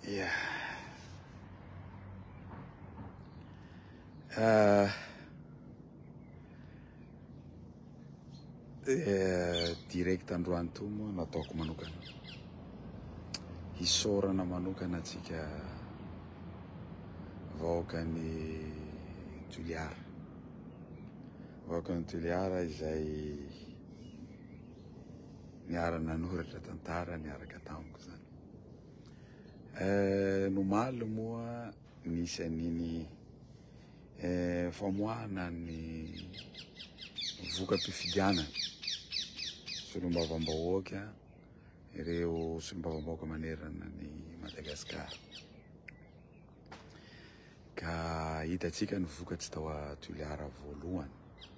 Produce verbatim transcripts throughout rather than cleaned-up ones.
Yeah. Uh, eh, direct androany to moa nataoko manokana hisorana manokana atsika vahoakany Toliara vahoakany Toliara izay niara nanoratra tantara niaraka tamiko zany. Eh, nomaly moa nisy an'iny eh, famoahana ny voka-pifidianana solombavambahoaka ireo solombavambahoaka manerana ny Madagasikara. Ka hitatsika ny vokatsy tao a Toliara voalohany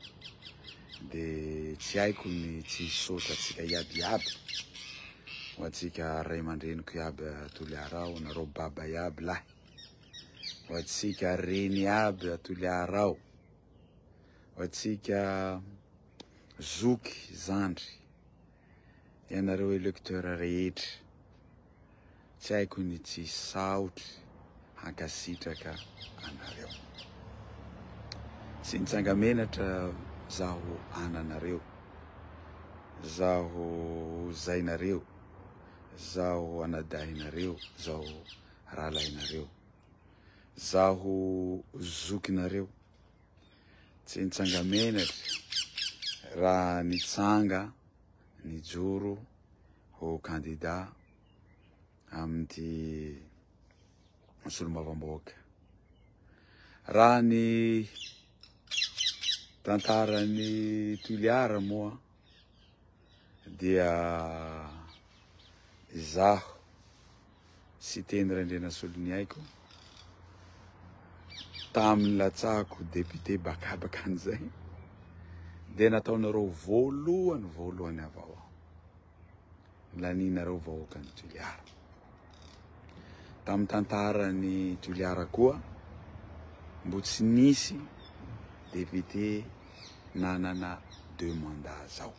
de tsy haiko ny tsy hisaotra atsika iaby iaby ho atsika ray aman-dreniko iaby a Toliara ao nareo baba iaby lahy ho atsika reny iaby a Toliara ao ho atsika zoky zandry ianareo électeur rehetra tsy haiko ny tsy saotry hankasitraka anareo tsy nitsanga menatra zaho ananareo zaho zainareo zaho anadahinareo zaho rahalahinareo zaho zokinareo tsy nitsanga menatra raha nitsanga nijoro ho candidat amin'ity solombavambahoaka. Raha ny tantarany Toliara moa dia zaho sy teny Randrenasolo ny aiko tamin'ny latsahako député bakabaka an'izay de nataonareo voalohany voalohany avao laninareo vahoakany Toliara. Tamin'ny tantarany Toliara koa mbo tsy nisy député nanana deux mandats zao.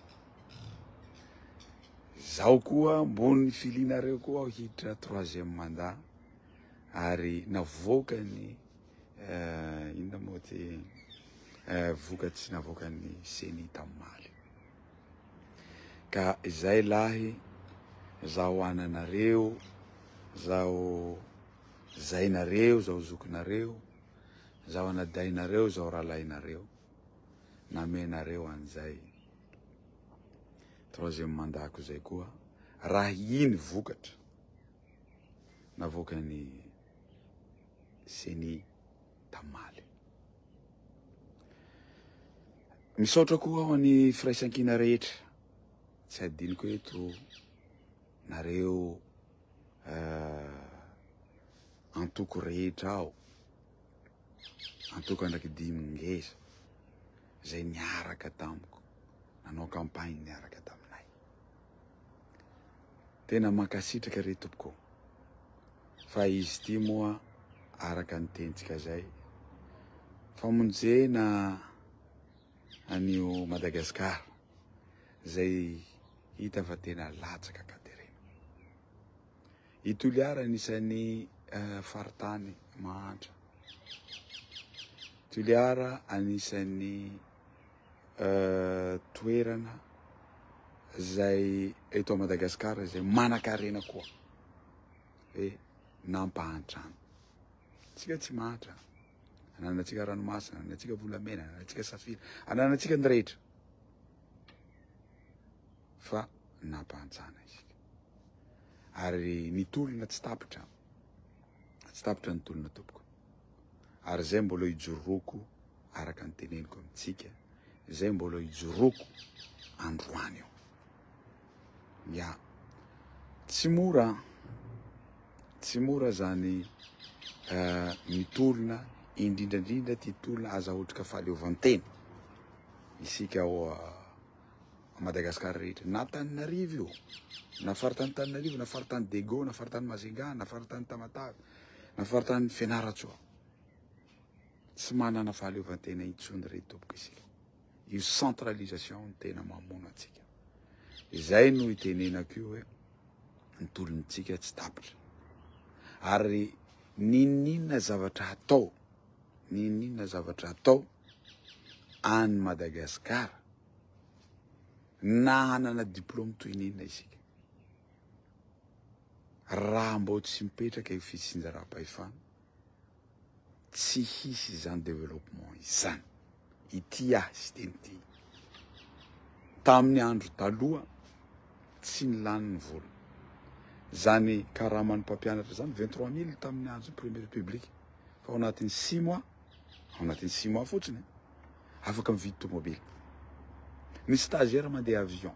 Zao koa mbony filinareo koa hiditra troisième mandat ary navoakany uh, inona moa ty uh, vokatsy navoakany Seny tamimaly. Ka izay lahy zaho ananareo zaho zainareo zaho zokinareo zaho anadahinareo zaho rahalahinareo namenareo an'izay troisième mandat ko zay koa raha iny vokatra navoakany Seny tamimaly. Misaotra koa ho an'ny firaisankina rehetra tsy adiniko eto nareo uh, antoko rehetra ao antoko andraky dimy ngeza zay niaraka tamiko nanao campagne niaraka taminay tena mankasitraka re tompoko fa izy ty moa araka ny tentsika zay famonjena an'io Madagasikara zay hita fa tena latsaka katerina. I Toliara anisan'ny uh, faritany mahantra. Toliara anisan'ny uh, toerana zay eto Madagasikara zay manan-karena koa hoe nampahantrano. Tsika tsy mahatra ananatsika ranomasina, ananatsika volamena, ananatsika safira, ananatsika ny rehetra fa nampahantsana isika ary ny tolona tsy tapitra tsy tapitra ny tolona tompoko ary zay mbola hijoroko araka ny teneniko amitsika zay mbola hijoroko androany io. Ya tsy mora tsy mora zany uh, mitolona indrindrandrindra ty tolona azahotrika fahaleovantena isika ao uh, Madagasikara rehetra na Antananarivo io na faritany Antananarivo na faritany Dego na faritany Majunga na faritany Tamatave na faritany Fianaratsoa tsy manana fahaleovantena intsony re tompoko isika. Io centralisation ny tena mamono atsika. Izay no itenenako io hoe ny tolontsika tsy tapitra ary ninninona zavatra atao ninninona zavatra atao any Madagasikara na hanana diplôme toy ninona isika raha mbô tsy mipetraka io fitsinjaram-pahefana tsy hisy izany développement izany ity ah sy teny ity tamin'ny andro taloha tsy nilany ny vola zany karama ny mpampianatra zany vingt-trois mille tamin'ny andro première république fa ao anatin'ny six mois ao anatin'ny six mois fotsiny afaka mividy tomobile ny stagiaire mandeha avion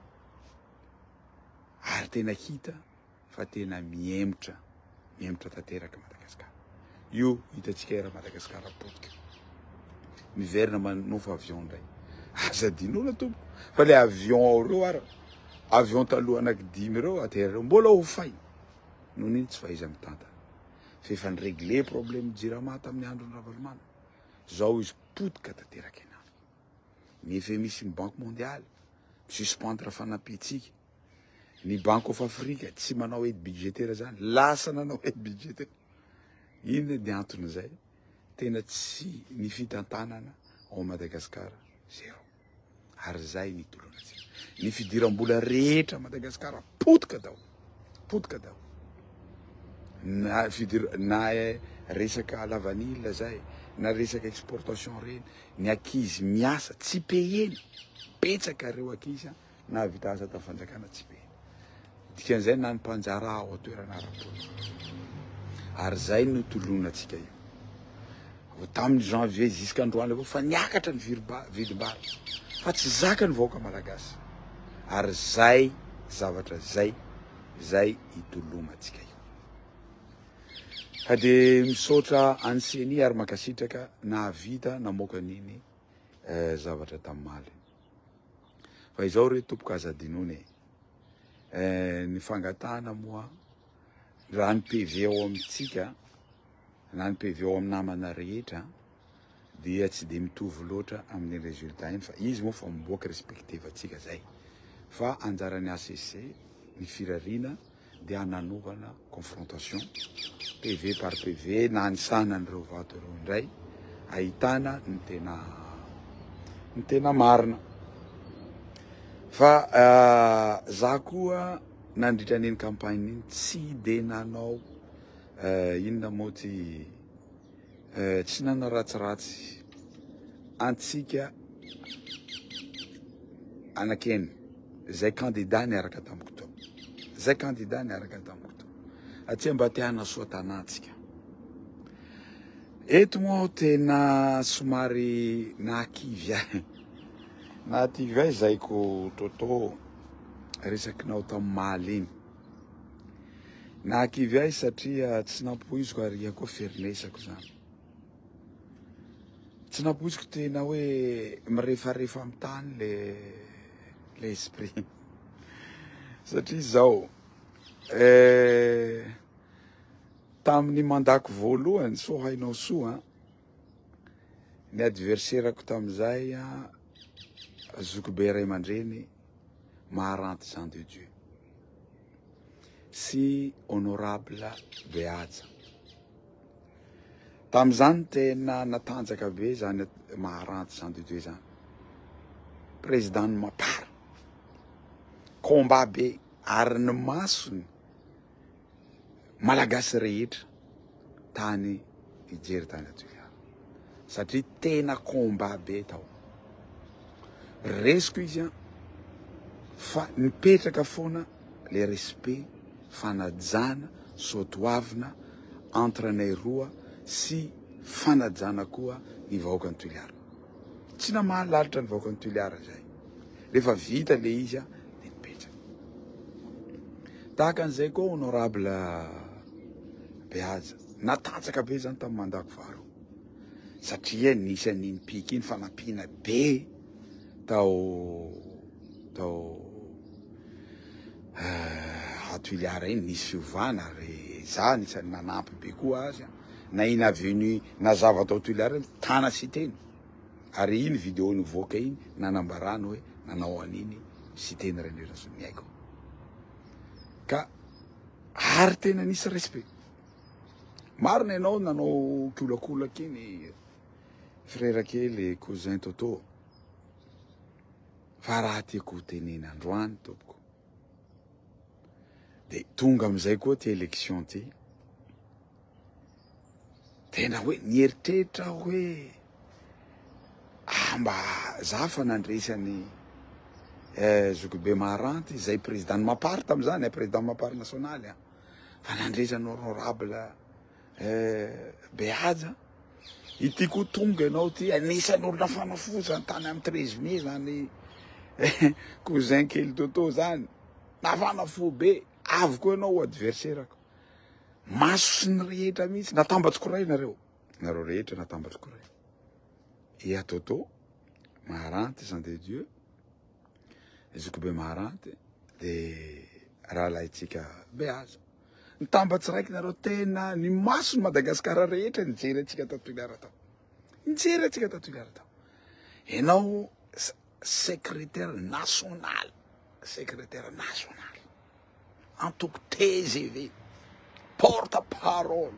ary tena hita fa tena miembotra miembotra tanteraka Madagasikara io hitantsika era Madagasikara potika miverina manofa avion ndray aza dinona tompo fa le avion ao reo ara avion taloha anankidimy reo aterreo mbola ho fay noho niny tsy faiza mitantana fa efa niregle problème jirama tamin'ny androny Ravalomanana zao izy potika tanteraka enany nefa misy ny banque mondiale suspendre fanampiantsika ny banque of Afrique tsy manao aide budgétaire zany lasa nanao aide budgétaire inona ny antony zay tena tsy ny fitantanana ao Madagasikara zéro ary zay ny tolonatsika ny fidiram-bola rehetra Madagasikara potika dao potika dao na fidira na resaka lavanila zay na resaka exportation reny ny akizy miasa tsy payeny petsaka reo akizy na vita asa tafanjakana tsy payeny dikan'izay na ny mpanjara ao atoerana ara-polo ary zay no tolonatsika io tamin'ny janvier jusqu'androany avao fa niakatra ny vidim-bary fa tsy zaka ny vahoaka malagasy ary zay zavatra zay zay itolomatsika io ka de misaotra anseny ary makasitraka nahavita namoaka niny zavatra tamimaly fa izao re tompoka aza dinony ny fangatana moa raha ny P V ao amitsika na ny P V ao amin'ny namana rehetra dia tsy de mitovy loatra amin'ny résultat iny fa izy moa fa miboaka respective atsika zay fa anjarany A C C ny firarina dia ananovana confrontation P V par P V na ny sanan'ireo vato ireo indray ahitana ny tena ny tena marina fa za koa nandritra niny campagne iny tsy de nanao inona moa ty tsy nanao ratsiratsy antsika anakeny zay candidat niaraka tamiko tao zay candidat niaraka tamiko tao atsy mba te hanasoa tanatsika eto moa tena somary nakivy ahy nativy ahy zay ko toto resakinao tamimaly iny nakivy ahy satria tsy nampoiziko ary koa fernesako zany tsy nampoiziko tena hoe mirefarefa amy tany le le esprit satria zao tamin'ny mandako voalohany so hainao soa ny adversairako tamizay Zokibe Ray Aman-dreny Maharanty Jean de Dieu sy honorable Beaja tamizany tena natanjaka be zany Maharanty Jean de Dieu zany président ny mapara combat be ary ny masony malagasy rehetra tany ijery tany Atoyara satria tena combat be tao resiko izy fa nipetraka foana le respect fanajana soatoavina entre anay roa sy fanajana koa ny vahoaka ny Toliara tsy namahalalitra ny vahoaka ny Toliara zay rehefa vita le izy de nipetraka tahaka an'izay koa honorable Beaja natanjaka be zany tamin'ny mandako faro satria nisy an'iny piky iny fanampiana be tao tao Atoyara iny nisy fiovana ary za nisy nanampy be koa azy na iny avenu nazava tao Atoyara tana siteny ary iny vidéo nivoaka iny nanambarano hoe nanao an'iny siteny René Rasomiaiko ka ary tena nisy respect marina ianao nanao kiolakolaky iny frère kely cousin Toto fa raha tiako ho tenena androany tompoko de tonga amizay koa ty élection ty tena hoe nieritreritra hoe amba za fa nandresany eh, Zokibe Maharanty zay président Mapary tam'izany président Mapary nationaly fa nandresany honorable eh, Beaja ity koa tonga ianao ty anisany olona fanafozany tany amy treize mai zany cousin kely Toto zany nafanafo be avy koa ianao adversaire-ko maso sy ny rehetra mihitsy natambatsy koray nareo nareo rehetra natambatsy koray ia Toto Maharanty Jean de Dieu Zokibe Maharanty de rahalaitsika Beaza nitambatsy raiky nareo tena ny maso Madagasikara rehetra nijery atsika tato Ilara tao nijery atsika tato Ilara tao ianao secrétaire national secrétaire national antoko T G V porte parole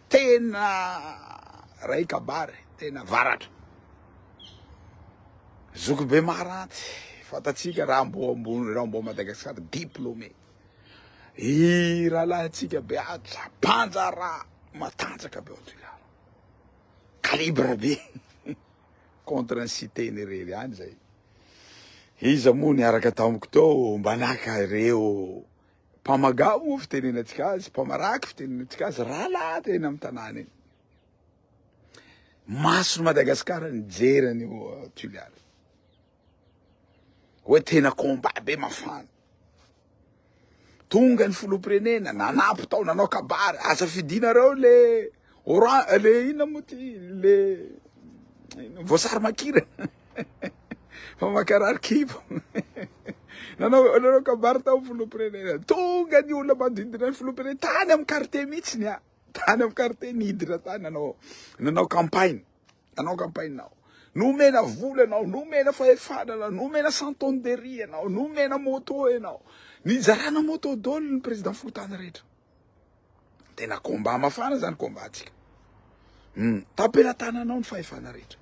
tena ray kabary tena varatra Zokibe Maharanty fatatsika raha mbo ambony raha mbo Madagasikara diplômé i rahalahintsika Beaza panjara matanjaka be ato Ilala calibre be contre ny cité-ny rery any zay iza moa niaraka tamiko tao mba naka ireo mpamagao moa fitenenatsika azy mpamaraky fitenenatsika azy rahalahy tena amy tanàna eny maso Madagasikara nijery an'io Tuliara hoe tena combat be mafana tonga ny filoham-pirenena nanapo tao nanao kabary azafidinareo le oran le ina moa ty le voasary makirana fa makarary kibo nanao nanao kabary tao filoham-pirenena tonga ny olona manodidina ny filoham-pirenena tany amy quartier mihitsy ny a tany amy quartier nidina tany nanao nanao campagne nanao campagne nao nomena vola anao nomena fahefana anao nomena cent tonnes de riz anao nomena moto anao nizarana moto dolo ny président fontany rehetra tena combat mafana zany combat atsika mm. tapelatana anao ny fahefana rehetra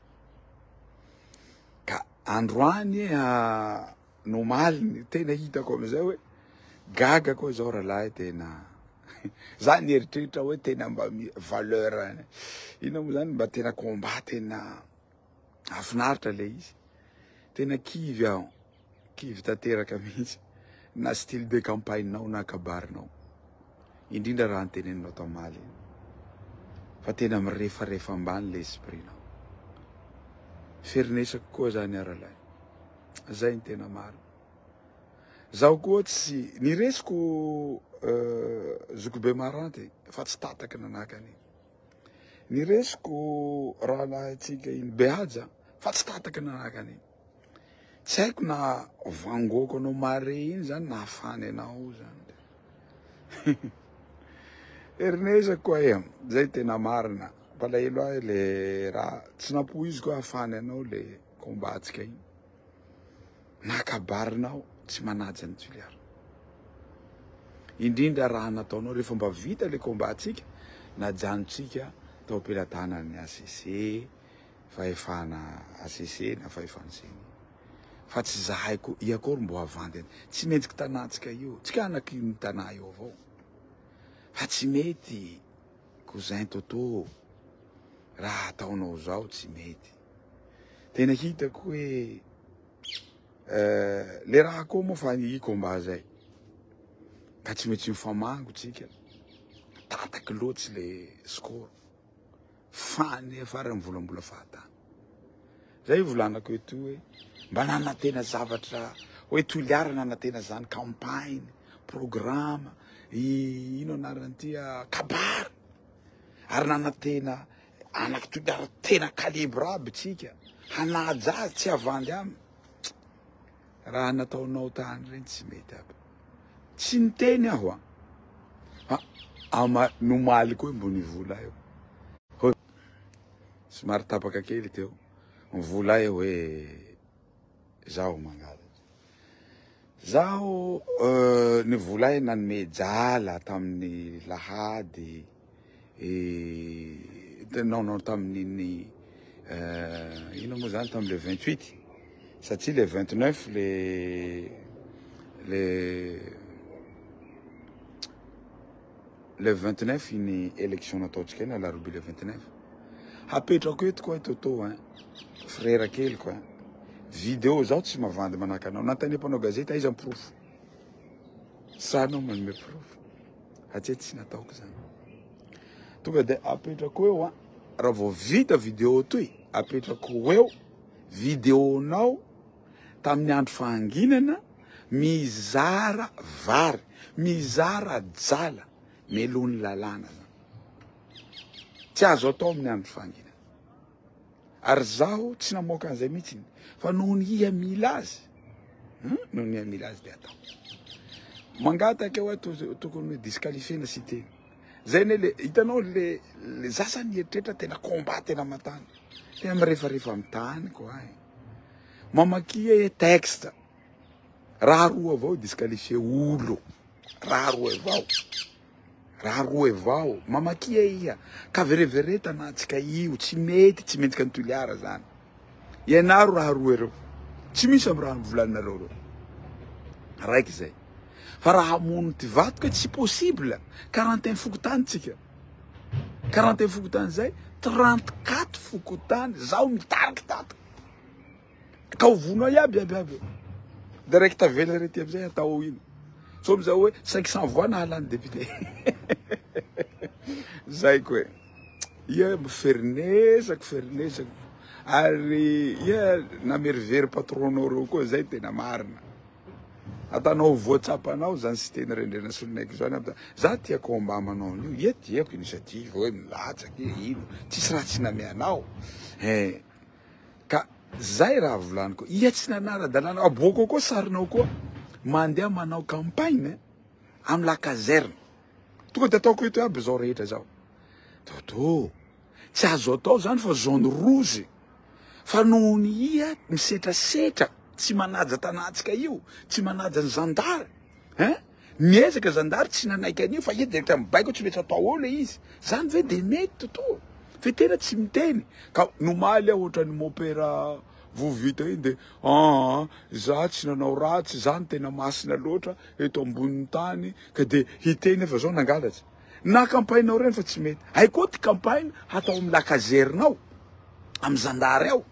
ka androany uh, nomaly tena hitako amizay hoe gaga koa zao rahalahy tena za nieritreritra hoe tena mba valeur ina moa zany mba tena combat tena afinaritra le izy tena kivy aho kivy tanteraka mihitsy na style de campagne nao na kabarinao indrindra raha anteneninao tamaly fa tena mirefarefa ambany le esprit-nao ferinesako koa zany aralahy zay ny tena maro zaho koa tsy niresiko uh, Zokibe Maharanty fa tsy tataka nanakany niresiko rahalahintsika iny Beaja fa tsy tataka nanakany tsy haiko na vangoko anao mare iny zany na afany anao zany erinezako koa e zay tena marina palahelo ahy le raha tsy napoiziko afany anao le kombatsika iny nakabarinao tsy manaja ny Tuliara indrindra raha nataonao rehefa mba vita le kombatsika najanontsika tao am-pelatanany A C C fahefana A C C na fahefana seny fa tsy zahay ko iakory mbo avandy tsy mentsiky tanatsika io tsika anaky ny tanà io avao fa tsy mety cousin Toto raha ataonao zao tsy mety tena hitako hoe uh, le raha koa moa fa i combat zay ka tsy mety mifamango tsika tataky loatsy le score fany afara mivolambola fahatany zay volanako eto hoe mba nanantena zavatra hoe Tuliara nanantena zany campagne programme ino anaran'ity kabary ary nanantena anaky Tuliara tena calibre aby tsika hanaja azy tsy avandy amy raha nataonao tany reny tsy mety aby tsy niteny aho a ama nomaly koa mbo nivola eo somary tapaka kely teo mivola eo hoe zaho mangala zaho uh, nivolay nanome jala tamin'ny lahady et non non tamin'ny euh ino mo zany tam le vingt-huit satria le vingt-neuf le le le vingt-neuf iny élection nataontsika iny alarobia le vingt-neuf hapetrako eto koa toto hein frère kely quoi vidéo zao tsy mavandy manaka anao nantany mpanao gazety aiza proof sanao manome proof atsia tsy nataoko zany tonga de apetrako eo a raha vao vita vidéo toy apetrako eo vidéonao tamin'ny andro fahanginana mizara vary mizara jala melony lalàna zany tsy azo atao amin'ny andro fahanginana ary zaho tsy namoaka an'izay mihitsy fa nohony iha mila azy nohony iha mila azy de atao mangataka eo tokony hoe disqualifiena sy teny zay ne le hitanao le le zasany eritreritra tena combat tena matany tena mirefarefa amin'ny tany koa ay mamakia e texte raha roa avao disqualifié olo raha roa avao raha roa avao mamakia iha ka verevereta na antsika io tsy mety tsy mendrika ny toliara zany ianaro raha roa ireo tsy misy amin'ny raha volaninareo reo raiky zay fa raha hamono ty vato tsy possible quarante et un fokotany tsika quarante et un fokotany zay trente-quatre fokotany zaho mitariky tato ka ovonao iaby iaby iaby direct avela rety amizay atao ino so amizao hoe cinq cents voix na halany député zay koe ia mifernesaka fernesaka ary ia namerivery patronao reo koa zay tena marina atanao voatsapanao zany sy teny rendrena solonaiky zany aby za tia combat manao an'io ia tiako initiative hoe milatsaky ino tsisy raha tsy nameanao e ka zay raha volaniko ia tsy nanara-dalàna aboako koa sarinao koa mandeha manao campagne amy la caserne tonga de ataoko eto aby zao rehetra zao toto tsy azo atao zany fa zone rouge fa nohony ia misetrasetra tsy manaja tanatsika io tsy manaja ny zandary hein miezaka zandary tsy nanaiky an'io fa ia direct mibaiko tsy mety atao eo le izy zany ve de mety toto fe tena tsy miteny ka nomaly aho ohatrany mopera vovita iny de ah za tsy nanao ratsy zany tena masina loatra eto ambonin'ny tany ka de hiteny efa zao nangalatsy na campagne-nao reny fa tsy mety hay koa ty campagne hatao amy la casernao amy zandary ao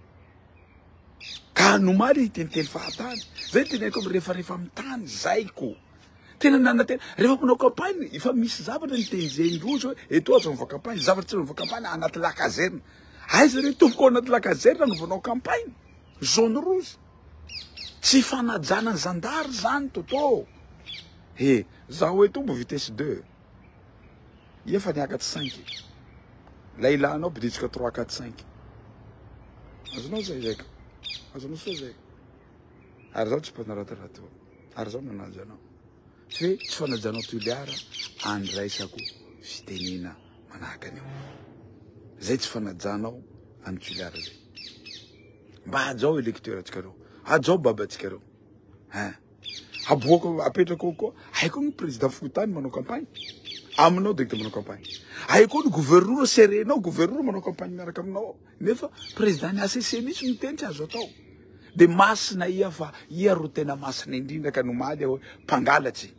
ka nomaly hiteniteny fahatany zay teneko amy rehefarehefa amy tany zay ko tena nana tena rehefa manao campagne efa misy zavatra nitenizeny rozy hoe eto azo nova campagne zavatra tsy nova campagne anaty la caserne aiza re tompoko ao anaty la caserne novanao campagne zone rouge tsy fanajana ny zandary zany toto e zaho hoe tombo vitesse deux ia fa niakaty cinq la ilanao biditsika trois quatre cinq azonao zay zay ka azonao soa zay ary zaho tsy mpanaratarata ary zaho nanaja anao fe tsy fanajanao toliara andraisako fitenena manahaka an'io zay tsy fanajanao amy toliara zay mba ajao électeur atsikareo ajao baba atsikareo hein aboako apetrako koa haiko ny président fokotany manao campagne aminao direct manao campagne haiko ny gouverneur serenao gouverneur manao campagne miaraka aminao nefa président ny A C C misy miteny tsy azo atao de masina ia fa ia ro tena masina indrindra ka nomaly hoe mpangalatsy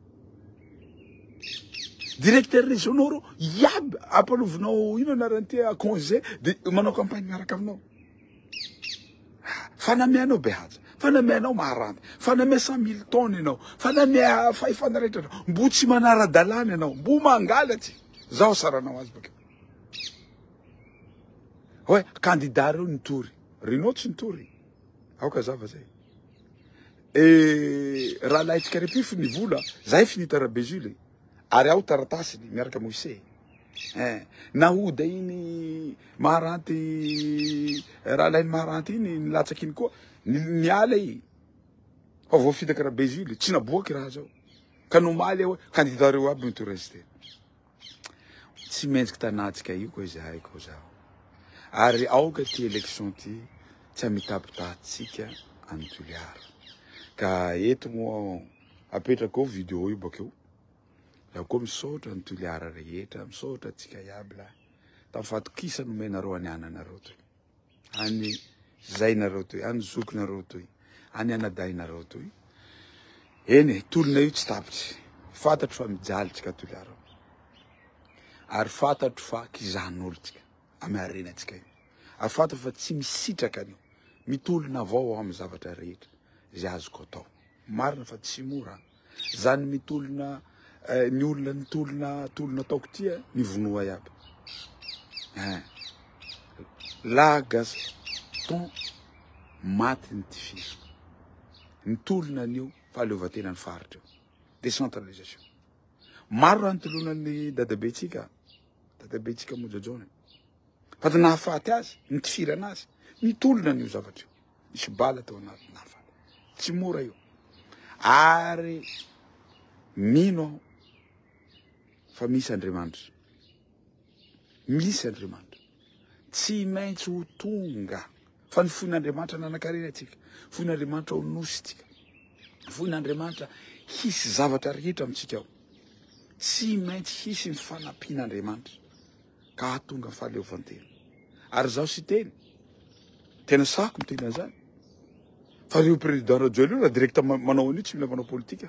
directeur régionaux ro iaby ampalovinao ino anaranty congé de manao campagne miaraka aminao fanamianao behaja fanamianao maharanty fanamia cent mille tonnes ianao fanamia fahefana rehetra mbo tsy manara-dalàna ianao mbo mangalatsy zaho saranao azy bakeo hoe candidat reo nitory renao tsy nitory aoka zava zay e raha lahitsika repify ny vola zay finita rabezule ary aho taratasiny miaraka moise eh nahoda iny maharanty raha lainy maharanty iny nilatsaky iny koa niala i fa vao fitaka rabezule tsy naboaky raha zao ka nomaly hoe candidat reo aby mitoresite tsy menjiky tanatsika io koa izy haiko zaho ary aoka ty élection ty tsy amitapitatsika any toliara ka eto moa apetrako vidéo io bakeo la koa misaotra ny toliara rehetra misaotra atsika iaby lahy tafatokisa nomenareo any ananareo toy any zainareo toy any zokinareo toy any anadainareo toy eny tolona io tsy tapitsy fantatro fa mijalitsika toliara ary fantatro fa kizan'olotsika amy arenatsika io ary fantatro fa tsy misitraka anio mitolona avao amy zavatra rehetra zay azoko atao marina fa tsy mora zany mitolona ny olona ny tolona tolona ataoko tia ny vonoa iaby la Gaston maty ny tifiro ny tolona nio fahaleovatena ny faritra décentralisation maro antolonan'ny dadabetsika dadabetsika mojojona fa ty nahafaty azy ny tifira anazy ny tolona nio zavatra io misy bala tao anaty nahafaty tsy mora io ary mino fa misy Andriamanitra misy Andriamanitra tsy maintsy ho tonga fa ny fon'Andriamanitra nanankarena atsika fon'Andriamanitra ho nositsika fon'Andriamanitra hisy zavatra rehetra amitsika ao tsy maintsy hisy ny fanampian'Andriamanitra ka hatonga fahaleovantena ary zaho sy teny tena sako miteny an'izany fa reo président radio io raha direkta manao an'io tsy mila manao politika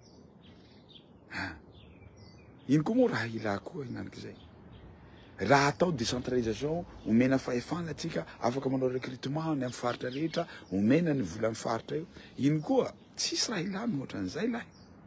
ino koa moa raha ilako inanik'izay raha atao décentralisation omena fahefana atsika afaka manao recrutement ny amy faritra rehetra omena ny vola amy faritra io ino koa tsisy raha ilany ohatran'izay lahy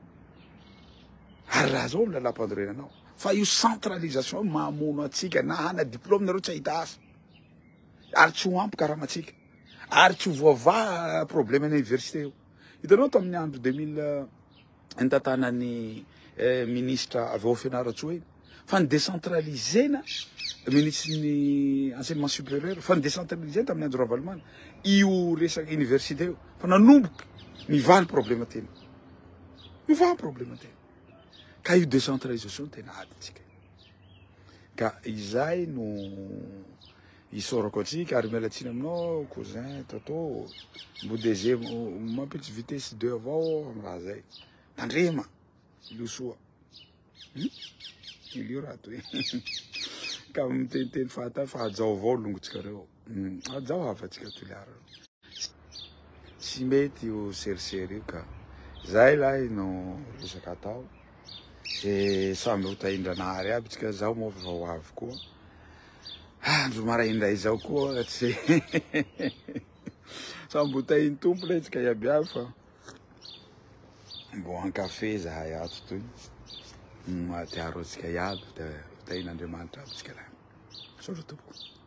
ary raha zao lalampandrorenanao fa io centralisation mahamono atsika na hana diplôme nareo tsy ahita asa ary tsy ho ampy karamatsika ary tsy ho voava problème any université io hitanao tamin'ny andro deux mille nitantanany ministre avy ao fianaratsy eny fa ny décentralisena ministre ny enseignement supérieur fa ny décentralisena tamin'ny andro Ravalimana io resaka université io fa nanomboky nivaly problème tena nivaly problème tena ka io décentralisation tena aditsika ka izay no isorako atsika ary mialatsiny aminao cousin toto mbo deuxième mampilitsy vitesse deux avao amy raha zay tandrema ilo soa ilio raha toy ka miteniteny fahata fa ajao avao longotsika reo ajao hafatsika toliara tsy mety io serisery io ka zay lahy no resaka atao e samby hotaindranahary aby tsika zaho moa fa ho avy koa andro maraindray zao koa tsy samby hotainy tompo lay tsika iaby aby fa mbo an-kafe zahay ato toy matiaro atsika iaby hotain'Andriamanitra aby tsika lahy misaotra tompoko